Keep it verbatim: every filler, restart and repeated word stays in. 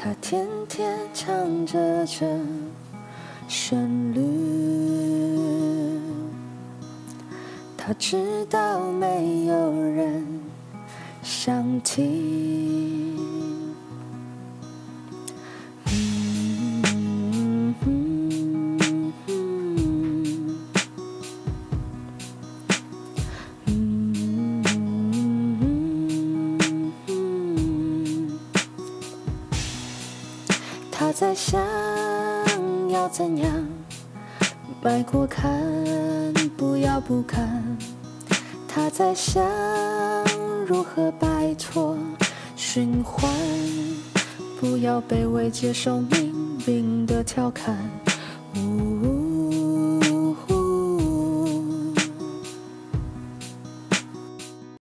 他天天唱着这旋律，他知道没有人想听。嗯嗯嗯嗯，他在想要怎样迈过坎，不要不堪。他在想如何摆脱循环，不要卑微接受命运的调侃。